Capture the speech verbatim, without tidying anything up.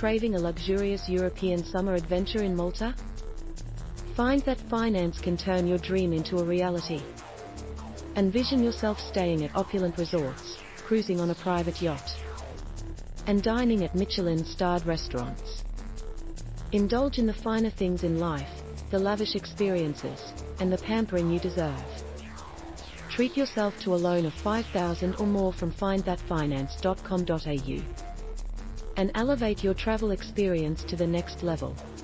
craving a luxurious European summer adventure in Malta? Find that finance can turn your dream into a reality. Envision yourself staying at opulent resorts, cruising on a private yacht, and dining at Michelin-starred restaurants. Indulge in the finer things in life, the lavish experiences, and the pampering you deserve. Treat yourself to a loan of five thousand dollars or more from find that finance dot com dot A U and elevate your travel experience to the next level.